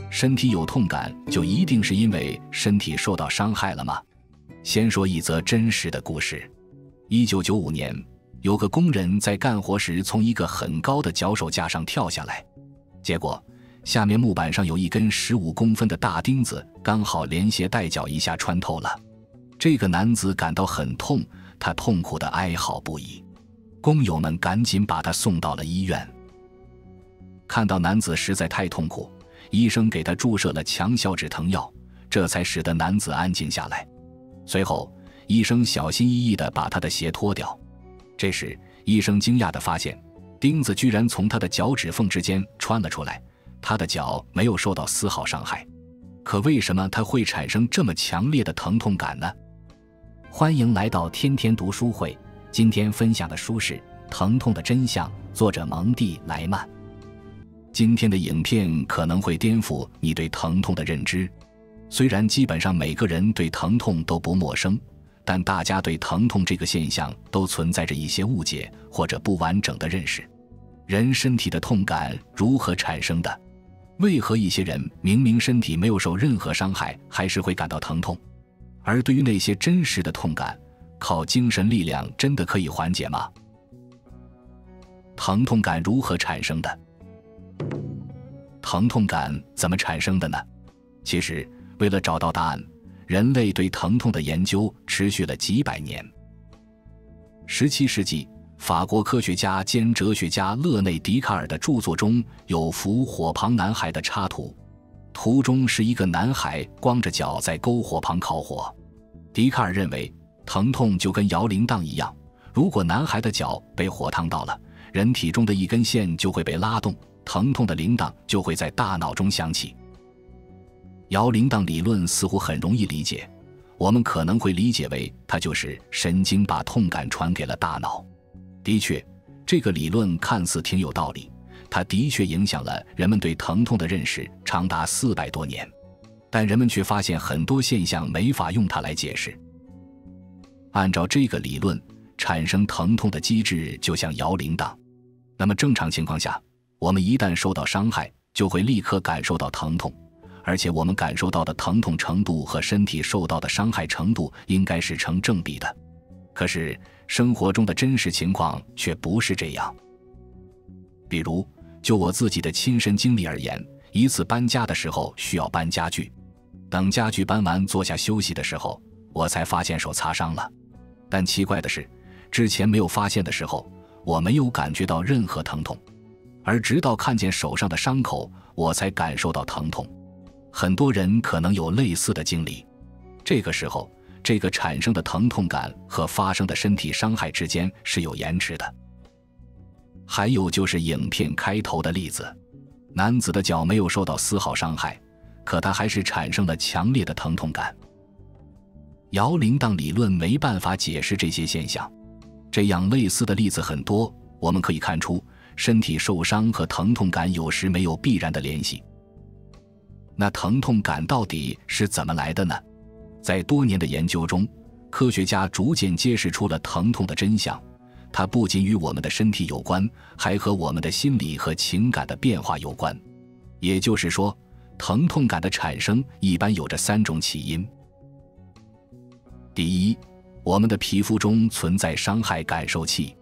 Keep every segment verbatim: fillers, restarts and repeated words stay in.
身体有痛感就一定是因为身体受到伤害了吗？先说一则真实的故事。一九九五年，有个工人在干活时从一个很高的脚手架上跳下来，结果下面木板上有一根十五公分的大钉子，刚好连鞋带脚一下穿透了。这个男子感到很痛，他痛苦地哀嚎不已。工友们赶紧把他送到了医院。看到男子实在太痛苦，医生给他注射了强效止疼药，这才使得男子安静下来。随后，医生小心翼翼地把他的鞋脱掉。这时，医生惊讶地发现，钉子居然从他的脚趾缝之间穿了出来，他的脚没有受到丝毫伤害。可为什么他会产生这么强烈的疼痛感呢？ 欢迎来到天天读书会，今天分享的书是《疼痛的真相》，作者蒙蒂·莱曼。 今天的影片可能会颠覆你对疼痛的认知。虽然基本上每个人对疼痛都不陌生，但大家对疼痛这个现象都存在着一些误解或者不完整的认识。人身体的痛感如何产生的？为何一些人明明身体没有受任何伤害，还是会感到疼痛？而对于那些真实的痛感，靠精神力量真的可以缓解吗？疼痛感如何产生的？疼痛感怎么产生的呢？其实，为了找到答案，人类对疼痛的研究持续了几百年。十七世纪，法国科学家兼哲学家勒内·笛卡尔的著作中有幅火旁男孩的插图，图中是一个男孩光着脚在篝火旁烤火。笛卡尔认为，疼痛就跟摇铃铛一样，如果男孩的脚被火烫到了，人体中的一根线就会被拉动，疼痛的铃铛就会在大脑中响起。摇铃铛理论似乎很容易理解，我们可能会理解为它就是神经把痛感传给了大脑。的确，这个理论看似挺有道理，它的确影响了人们对疼痛的认识长达四百多年，但人们却发现很多现象没法用它来解释。按照这个理论，产生疼痛的机制就像摇铃铛。那么正常情况下，我们一旦受到伤害，就会立刻感受到疼痛，而且我们感受到的疼痛程度和身体受到的伤害程度应该是成正比的。可是生活中的真实情况却不是这样。比如，就我自己的亲身经历而言，一次搬家的时候需要搬家具，等家具搬完坐下休息的时候，我才发现手擦伤了。但奇怪的是，之前没有发现的时候，我没有感觉到任何疼痛，而直到看见手上的伤口，我才感受到疼痛。很多人可能有类似的经历，这个时候，这个产生的疼痛感和发生的身体伤害之间是有延迟的。还有就是影片开头的例子，男子的脚没有受到丝毫伤害，可他还是产生了强烈的疼痛感。摇铃铛理论没办法解释这些现象，这样类似的例子很多，我们可以看出，身体受伤和疼痛感有时没有必然的联系。那疼痛感到底是怎么来的呢？在多年的研究中，科学家逐渐揭示出了疼痛的真相，它不仅与我们的身体有关，还和我们的心理和情感的变化有关。也就是说，疼痛感的产生一般有着三种起因。第一，我们的皮肤中存在伤害感受器。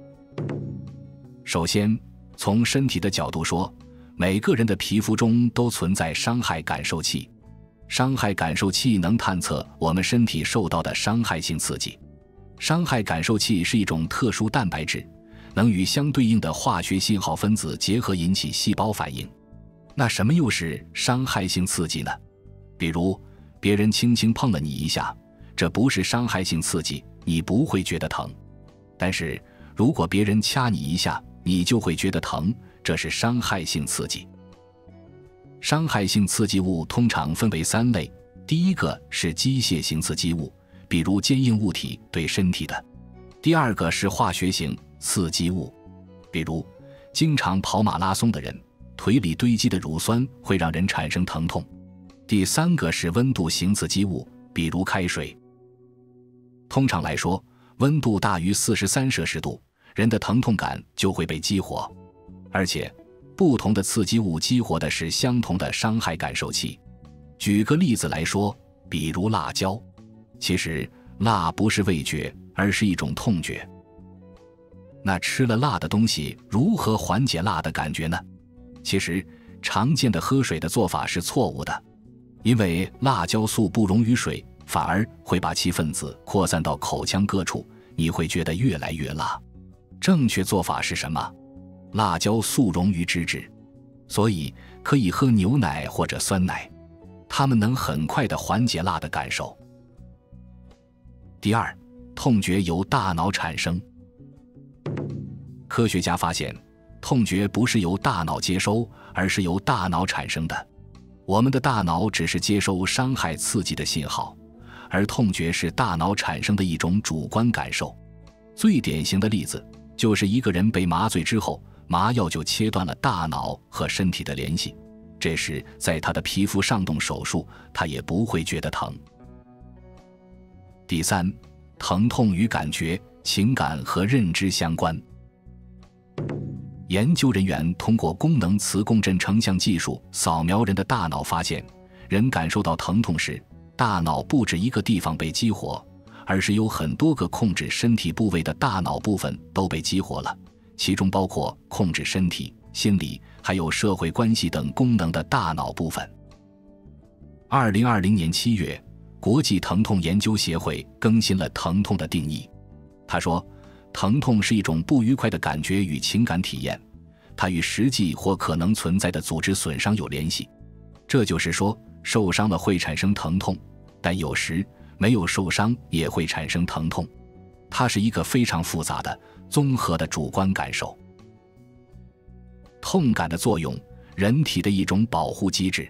首先，从身体的角度说，每个人的皮肤中都存在伤害感受器。伤害感受器能探测我们身体受到的伤害性刺激。伤害感受器是一种特殊蛋白质，能与相对应的化学信号分子结合引起细胞反应。那什么又是伤害性刺激呢？比如，别人轻轻碰了你一下，这不是伤害性刺激，你不会觉得疼。但是，如果别人掐你一下，你就会觉得疼，这是伤害性刺激。伤害性刺激物通常分为三类，第一个是机械型刺激物，比如坚硬物体对身体的；第二个是化学型刺激物，比如经常跑马拉松的人，腿里堆积的乳酸会让人产生疼痛；第三个是温度型刺激物，比如开水。通常来说，温度大于四十三摄氏度，人的疼痛感就会被激活，而且不同的刺激物激活的是相同的伤害感受器。举个例子来说，比如辣椒，其实辣不是味觉，而是一种痛觉。那吃了辣的东西如何缓解辣的感觉呢？其实常见的喝水的做法是错误的，因为辣椒素不溶于水，反而会把其分子扩散到口腔各处，你会觉得越来越辣。正确做法是什么？辣椒素溶于脂质，所以可以喝牛奶或者酸奶，它们能很快地缓解辣的感受。第二，痛觉由大脑产生。科学家发现，痛觉不是由大脑接收，而是由大脑产生的。我们的大脑只是接收伤害刺激的信号，而痛觉是大脑产生的一种主观感受。最典型的例子就是一个人被麻醉之后，麻药就切断了大脑和身体的联系，这时在他的皮肤上动手术，他也不会觉得疼。第三，疼痛与感觉、情感和认知相关。研究人员通过功能磁共振成像技术扫描人的大脑，发现人感受到疼痛时，大脑不止一个地方被激活，而是有很多个控制身体部位的大脑部分都被激活了，其中包括控制身体、心理还有社会关系等功能的大脑部分。二零二零年七月，国际疼痛研究协会更新了疼痛的定义。他说，疼痛是一种不愉快的感觉与情感体验，它与实际或可能存在的组织损伤有联系。这就是说，受伤了会产生疼痛，但有时没有受伤也会产生疼痛。它是一个非常复杂的、综合的主观感受。痛感的作用，人体的一种保护机制。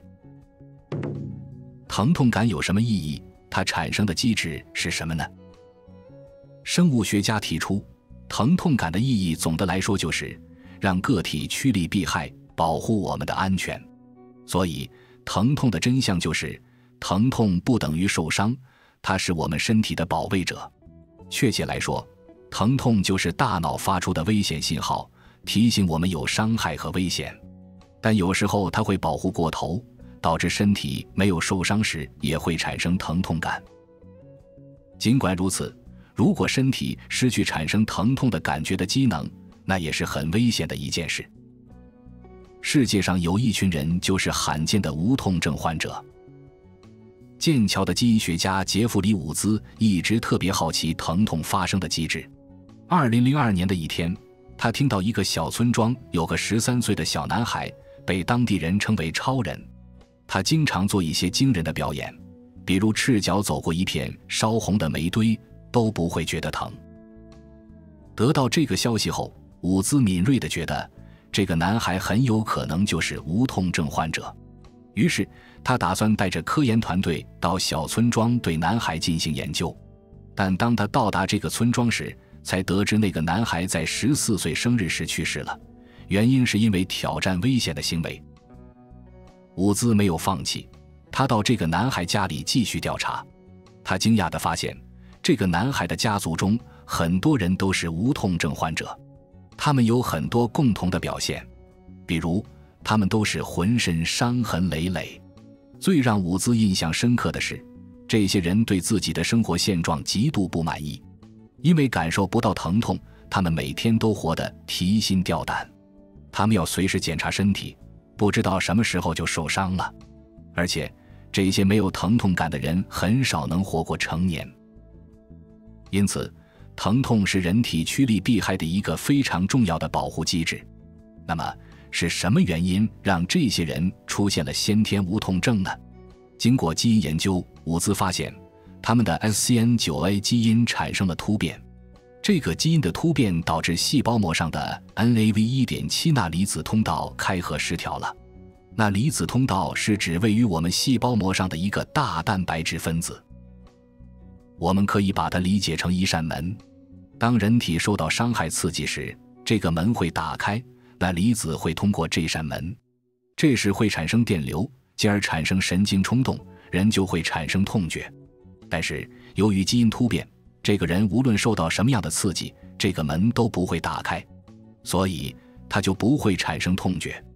疼痛感有什么意义？它产生的机制是什么呢？生物学家提出，疼痛感的意义总的来说就是让个体趋利避害，保护我们的安全。所以疼痛的真相就是，疼痛不等于受伤，它是我们身体的保卫者。确切来说，疼痛就是大脑发出的危险信号，提醒我们有伤害和危险。但有时候它会保护过头，导致身体没有受伤时也会产生疼痛感。尽管如此，如果身体失去产生疼痛的感觉的机能，那也是很危险的一件事。世界上有一群人就是罕见的无痛症患者。剑桥的基因学家杰弗里·伍兹一直特别好奇疼痛发生的机制。二零零二年的一天，他听到一个小村庄有个十三岁的小男孩被当地人称为超人，他经常做一些惊人的表演，比如赤脚走过一片烧红的煤堆都不会觉得疼。得到这个消息后，伍兹敏锐地觉得这个男孩很有可能就是无痛症患者，于是他打算带着科研团队到小村庄对男孩进行研究。但当他到达这个村庄时，才得知那个男孩在十四岁生日时去世了，原因是因为挑战危险的行为。伍兹没有放弃，他到这个男孩家里继续调查。他惊讶地发现，这个男孩的家族中很多人都是无痛症患者，他们有很多共同的表现，比如他们都是浑身伤痕累累。最让伍兹印象深刻的是，这些人对自己的生活现状极度不满意，因为感受不到疼痛，他们每天都活得提心吊胆。他们要随时检查身体，不知道什么时候就受伤了。而且这些没有疼痛感的人很少能活过成年。因此，疼痛是人体趋利避害的一个非常重要的保护机制。那么是什么原因让这些人出现了先天无痛症呢？经过基因研究，伍兹发现他们的 S C N 九 A 基因产生了突变。这个基因的突变导致细胞膜上的 N A V 一点七 钠离子通道开合失调了。钠离子通道是指位于我们细胞膜上的一个大蛋白质分子。我们可以把它理解成一扇门，当人体受到伤害刺激时，这个门会打开，钠离子会通过这扇门，这时会产生电流，进而产生神经冲动，人就会产生痛觉。但是由于基因突变，这个人无论受到什么样的刺激，这个门都不会打开，所以他就不会产生痛觉。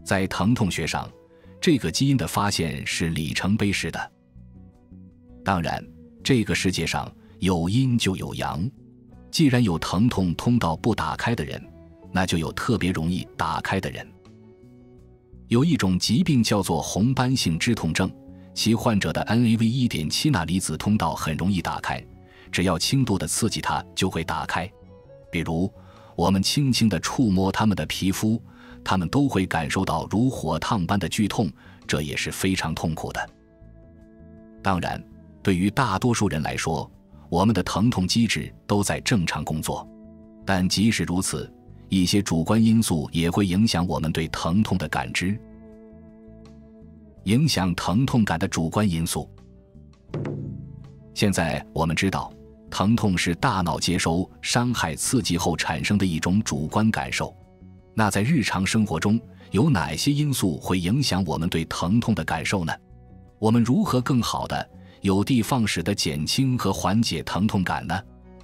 在疼痛学上，这个基因的发现是里程碑式的。当然，这个世界上有阴就有阳，既然有疼痛通道不打开的人，那就有特别容易打开的人。有一种疾病叫做红斑性肢痛症，其患者的 N A V 一点七 钠离子通道很容易打开，只要轻度的刺激它就会打开。比如我们轻轻地触摸他们的皮肤，他们都会感受到如火烫般的剧痛，这也是非常痛苦的。当然，对于大多数人来说，我们的疼痛机制都在正常工作，但即使如此，一些主观因素也会影响我们对疼痛的感知。影响疼痛感的主观因素。现在我们知道，疼痛是大脑接收伤害刺激后产生的一种主观感受。那在日常生活中，有哪些因素会影响我们对疼痛的感受呢？我们如何更好的、有的放矢地减轻和缓解疼痛感呢？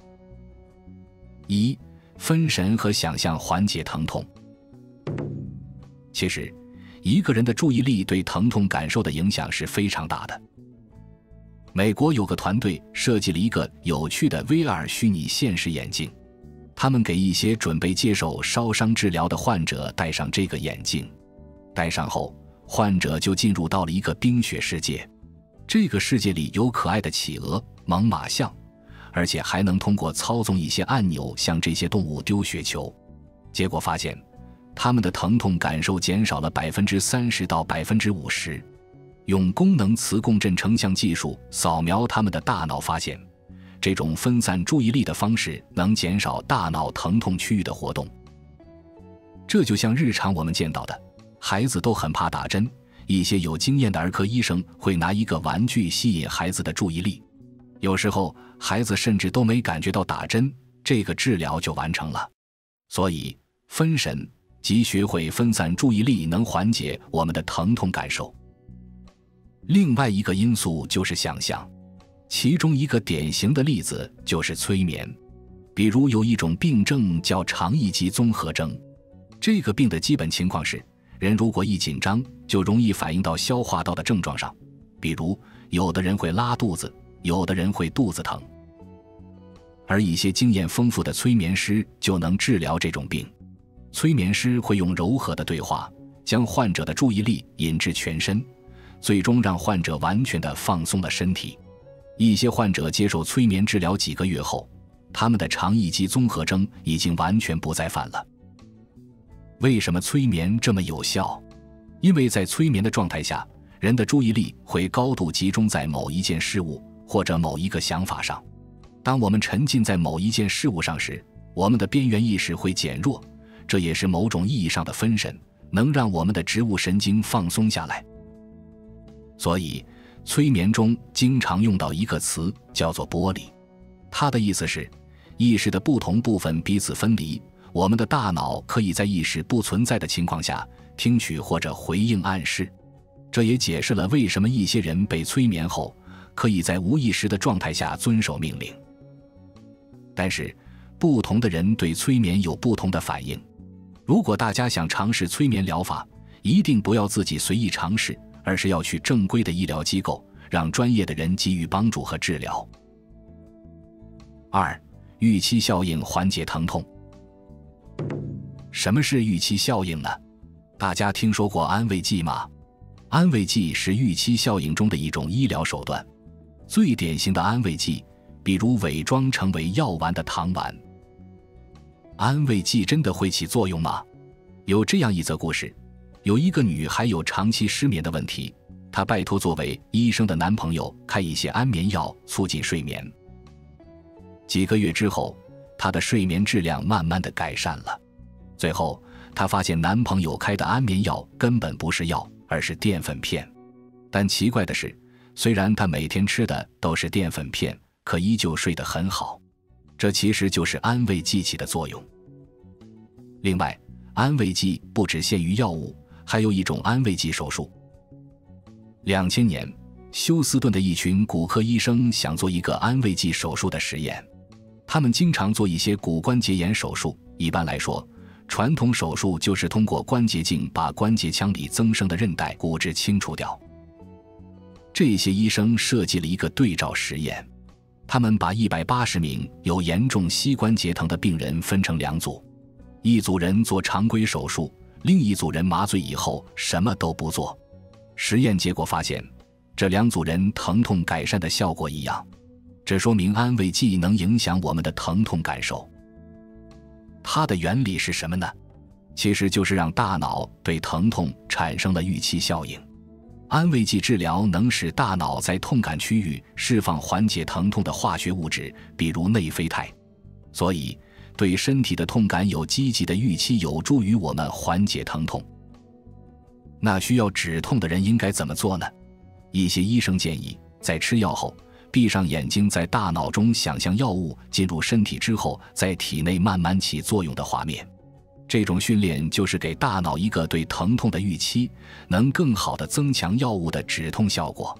一、分神和想象缓解疼痛。其实，一个人的注意力对疼痛感受的影响是非常大的。美国有个团队设计了一个有趣的 V R 虚拟现实眼镜，他们给一些准备接受烧伤治疗的患者戴上这个眼镜，戴上后，患者就进入到了一个冰雪世界。这个世界里有可爱的企鹅、猛犸象，而且还能通过操纵一些按钮向这些动物丢雪球。结果发现，他们的疼痛感受减少了 百分之三十 到 百分之五十。用功能磁共振成像技术扫描他们的大脑，发现这种分散注意力的方式能减少大脑疼痛区域的活动。这就像日常我们见到的，孩子都很怕打针，一些有经验的儿科医生会拿一个玩具吸引孩子的注意力，有时候孩子甚至都没感觉到打针，这个治疗就完成了。所以分神即学会分散注意力能缓解我们的疼痛感受。另外一个因素就是想象，其中一个典型的例子就是催眠。比如有一种病症叫肠易激综合征，这个病的基本情况是，人如果一紧张，就容易反映到消化道的症状上，比如有的人会拉肚子，有的人会肚子疼。而一些经验丰富的催眠师就能治疗这种病。催眠师会用柔和的对话，将患者的注意力引至全身，最终让患者完全地放松了身体。一些患者接受催眠治疗几个月后，他们的肠易激综合征已经完全不再犯了。为什么催眠这么有效？因为在催眠的状态下，人的注意力会高度集中在某一件事物或者某一个想法上。当我们沉浸在某一件事物上时，我们的边缘意识会减弱，这也是某种意义上的分神，能让我们的植物神经放松下来。所以催眠中经常用到一个词叫做剥离，它的意思是意识的不同部分彼此分离，我们的大脑可以在意识不存在的情况下听取或者回应暗示。这也解释了为什么一些人被催眠后可以在无意识的状态下遵守命令。但是不同的人对催眠有不同的反应，如果大家想尝试催眠疗法，一定不要自己随意尝试，而是要去正规的医疗机构，让专业的人给予帮助和治疗。二、预期效应缓解疼痛。什么是预期效应呢？大家听说过安慰剂吗？安慰剂是预期效应中的一种医疗手段。最典型的安慰剂，比如伪装成为药丸的糖丸。安慰剂真的会起作用吗？有这样一则故事，有一个女孩有长期失眠的问题，她拜托作为医生的男朋友开一些安眠药促进睡眠。几个月之后，她的睡眠质量慢慢的改善了。最后她发现男朋友开的安眠药根本不是药，而是淀粉片。但奇怪的是，虽然她每天吃的都是淀粉片，可依旧睡得很好。这其实就是安慰剂起的作用。另外，安慰剂不只限于药物，还有一种安慰剂手术。两千年，休斯顿的一群骨科医生想做一个安慰剂手术的实验。他们经常做一些骨关节炎手术，一般来说， 传统手术就是通过关节镜把关节腔里增生的韧带、骨质清除掉。这些医生设计了一个对照实验，他们把一百八十名有严重膝关节疼的病人分成两组，一组人做常规手术，另一组人麻醉以后什么都不做。实验结果发现，这两组人疼痛改善的效果一样，这说明安慰剂能影响我们的疼痛感受。它的原理是什么呢？其实就是让大脑对疼痛产生了预期效应。安慰剂治疗能使大脑在痛感区域释放缓解疼痛的化学物质，比如内啡肽，所以对身体的痛感有积极的预期，有助于我们缓解疼痛。那需要止痛的人应该怎么做呢？一些医生建议，在吃药后闭上眼睛，在大脑中想象药物进入身体之后在体内慢慢起作用的画面。这种训练就是给大脑一个对疼痛的预期，能更好地增强药物的止痛效果。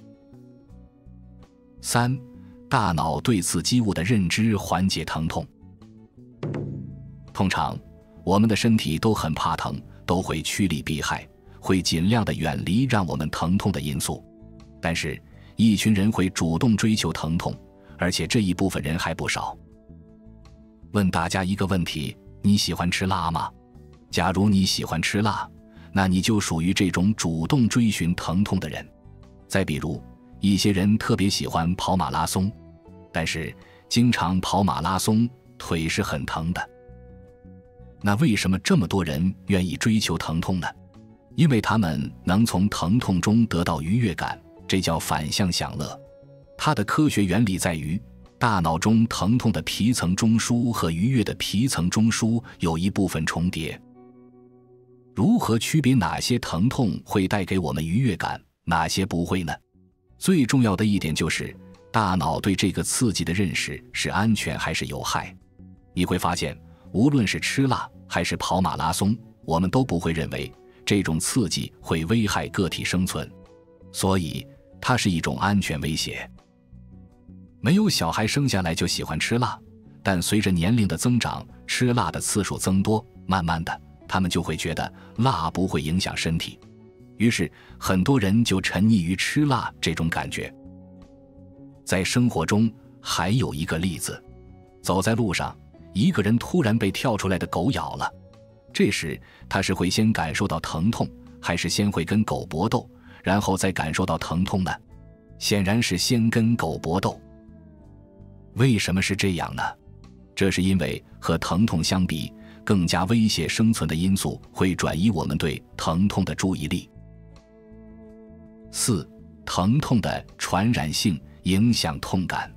三、大脑对刺激物的认知缓解疼痛。通常，我们的身体都很怕疼，都会趋利避害，会尽量地远离让我们疼痛的因素。但是，一群人会主动追求疼痛，而且这一部分人还不少。问大家一个问题：你喜欢吃辣吗？假如你喜欢吃辣，那你就属于这种主动追寻疼痛的人。再比如，一些人特别喜欢跑马拉松，但是经常跑马拉松，腿是很疼的。那为什么这么多人愿意追求疼痛呢？因为他们能从疼痛中得到愉悦感，这叫反向享乐。它的科学原理在于，大脑中疼痛的皮层中枢和愉悦的皮层中枢有一部分重叠。如何区别哪些疼痛会带给我们愉悦感，哪些不会呢？最重要的一点就是，大脑对这个刺激的认识是安全还是有害。你会发现，无论是吃辣还是跑马拉松，我们都不会认为这种刺激会危害个体生存，所以它是一种安全威胁。没有小孩生下来就喜欢吃辣，但随着年龄的增长，吃辣的次数增多，慢慢的，他们就会觉得辣不会影响身体，于是很多人就沉溺于吃辣这种感觉。在生活中还有一个例子，走在路上，一个人突然被跳出来的狗咬了，这时他是会先感受到疼痛，还是先会跟狗搏斗，然后再感受到疼痛呢？显然是先跟狗搏斗。为什么是这样呢？这是因为和疼痛相比，更加威胁生存的因素会转移我们对疼痛的注意力。四、疼痛的传染性影响痛感。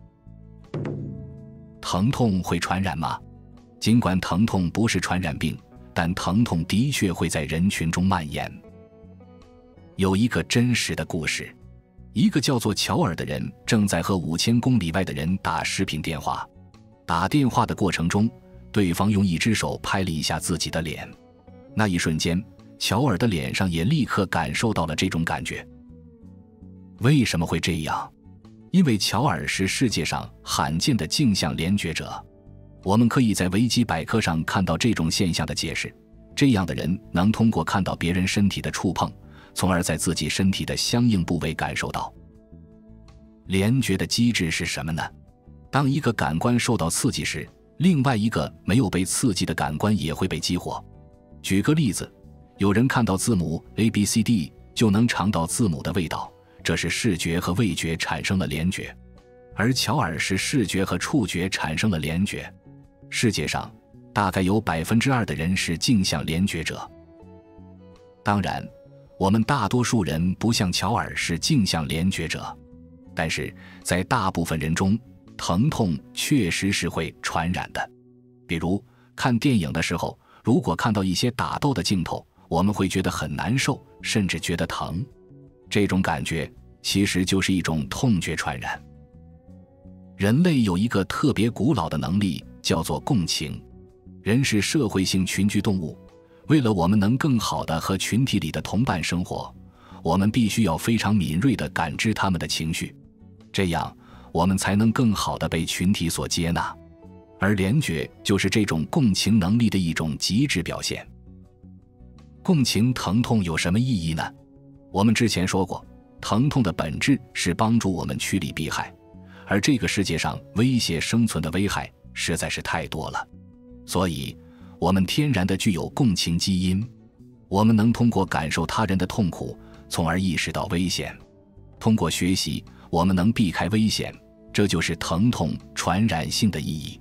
疼痛会传染吗？尽管疼痛不是传染病，但疼痛的确会在人群中蔓延。有一个真实的故事，一个叫做乔尔的人正在和五千公里外的人打视频电话。打电话的过程中，对方用一只手拍了一下自己的脸，那一瞬间，乔尔的脸上也立刻感受到了这种感觉。为什么会这样？因为乔尔是世界上罕见的镜像联觉者。我们可以在维基百科上看到这种现象的解释。这样的人能通过看到别人身体的触碰，从而在自己身体的相应部位感受到。联觉的机制是什么呢？当一个感官受到刺激时，另外一个没有被刺激的感官也会被激活。举个例子，有人看到字母 A B C D 就能尝到字母的味道，这是视觉和味觉产生了联觉。而乔尔是视觉和触觉产生了联觉。世界上大概有 百分之二 的人是镜像联觉者。当然，我们大多数人不像乔尔是镜像联觉者，但是在大部分人中，疼痛确实是会传染的。比如看电影的时候，如果看到一些打斗的镜头，我们会觉得很难受，甚至觉得疼。这种感觉其实就是一种痛觉传染。人类有一个特别古老的能力，叫做共情。人是社会性群居动物，为了我们能更好地和群体里的同伴生活，我们必须要非常敏锐地感知他们的情绪，这样我们才能更好地被群体所接纳。 而联觉就是这种共情能力的一种极致表现。共情疼痛有什么意义呢？我们之前说过，疼痛的本质是帮助我们趋利避害，而这个世界上威胁生存的危害实在是太多了，所以我们天然地具有共情基因，我们能通过感受他人的痛苦，从而意识到危险。通过学习，我们能避开危险，这就是疼痛传染性的意义。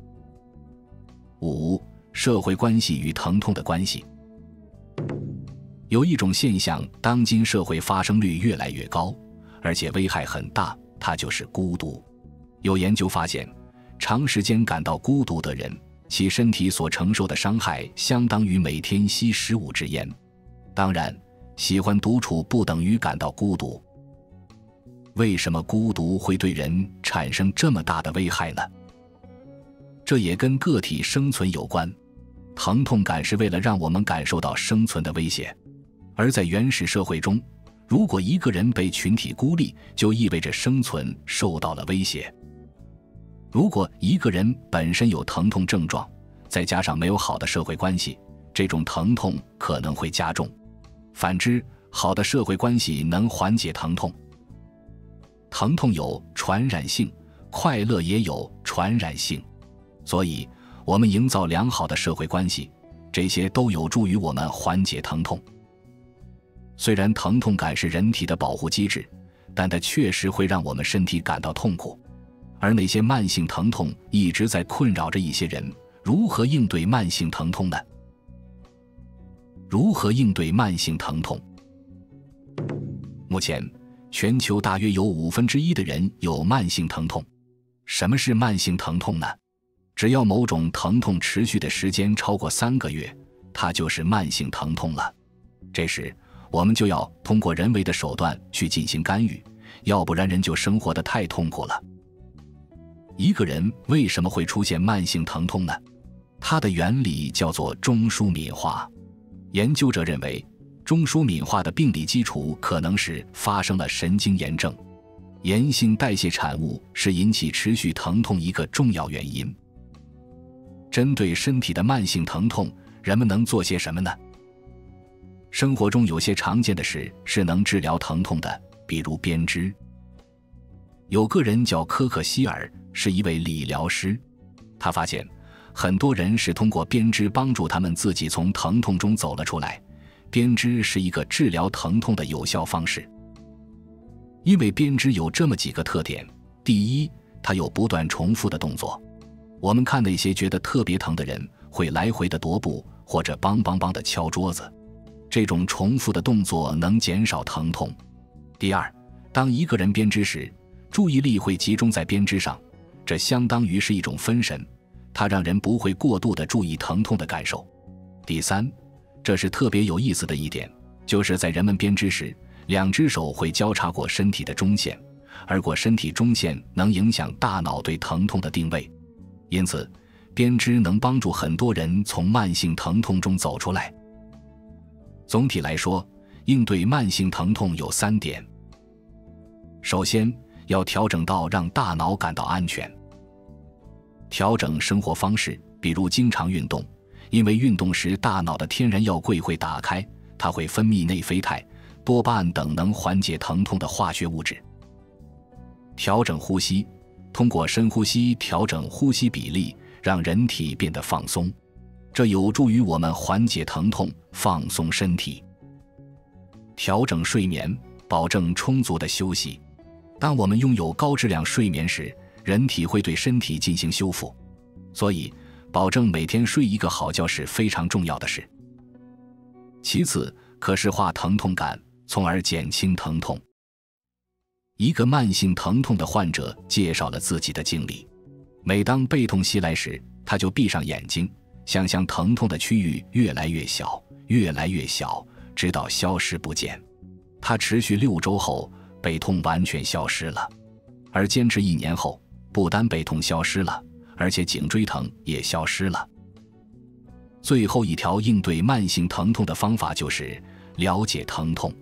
五、社会关系与疼痛的关系。有一种现象，当今社会发生率越来越高，而且危害很大，它就是孤独。有研究发现，长时间感到孤独的人，其身体所承受的伤害相当于每天吸十五支烟。当然，喜欢独处不等于感到孤独。为什么孤独会对人产生这么大的危害呢？这也跟个体生存有关。疼痛感是为了让我们感受到生存的威胁，而在原始社会中，如果一个人被群体孤立，就意味着生存受到了威胁。如果一个人本身有疼痛症状，再加上没有好的社会关系，这种疼痛可能会加重。反之，好的社会关系能缓解疼痛。疼痛有传染性，快乐也有传染性，所以我们营造良好的社会关系，这些都有助于我们缓解疼痛。虽然疼痛感是人体的保护机制，但它确实会让我们身体感到痛苦。而那些慢性疼痛一直在困扰着一些人，如何应对慢性疼痛呢？如何应对慢性疼痛？目前，全球大约有五分之一的人有慢性疼痛。什么是慢性疼痛呢？只要某种疼痛持续的时间超过三个月，它就是慢性疼痛了。这时，我们就要通过人为的手段去进行干预，要不然人就生活得太痛苦了。一个人为什么会出现慢性疼痛呢？它的原理叫做中枢敏化。研究者认为，中枢敏化的病理基础可能是发生了神经炎症。炎性代谢产物是引起持续疼痛一个重要原因。针对身体的慢性疼痛，人们能做些什么呢？生活中有些常见的事是能治疗疼痛的，比如编织。有个人叫科克希尔，是一位理疗师。他发现，很多人是通过编织帮助他们自己从疼痛中走了出来。编织是一个治疗疼痛的有效方式。因为编织有这么几个特点：第一，它有不断重复的动作。我们看那些觉得特别疼的人，会来回的踱步，或者梆梆梆的敲桌子。这种重复的动作能减少疼痛。第二，当一个人编织时，注意力会集中在编织上，这相当于是一种分神，它让人不会过度地注意疼痛的感受。第三，这是特别有意思的一点，就是在人们编织时，两只手会交叉过身体的中线，而过身体中线能影响大脑对疼痛的定位。因此，编织能帮助很多人从慢性疼痛中走出来。总体来说，应对慢性疼痛有三点。首先，要调整到让大脑感到安全。调整生活方式，比如经常运动，因为运动时大脑的天然药柜会打开，它会分泌内啡肽、多巴胺等能缓解疼痛的化学物质。调整呼吸，通过深呼吸调整呼吸比例，让人体变得放松，这有助于我们缓解疼痛，放松身体。调整睡眠，保证充足的休息。当我们拥有高质量睡眠时，人体会对身体进行修复，所以保证每天睡一个好觉是非常重要的事。其次，可视化疼痛感，从而减轻疼痛。一个慢性疼痛的患者介绍了自己的经历：每当背痛袭来时，他就闭上眼睛，想象疼痛的区域越来越小，越来越小，直到消失不见。他持续六周后，背痛完全消失了，而坚持一年后，不单背痛消失了，而且颈椎疼也消失了。最后一条应对慢性疼痛的方法就是了解疼痛。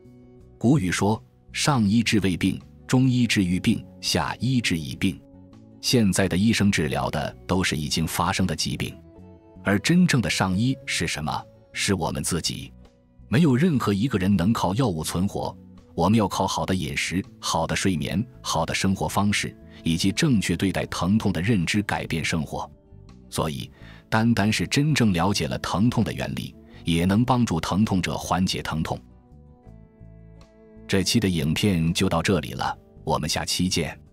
古语说：上医治未病，中医治愈病，下医治已病。 现在的医生治疗的都是已经发生的疾病，而真正的上医是什么？是我们自己。没有任何一个人能靠药物存活，我们要靠好的饮食、好的睡眠、好的生活方式，以及正确对待疼痛的认知改变生活。所以，单单是真正了解了疼痛的原理，也能帮助疼痛者缓解疼痛。这期的影片就到这里了，我们下期见。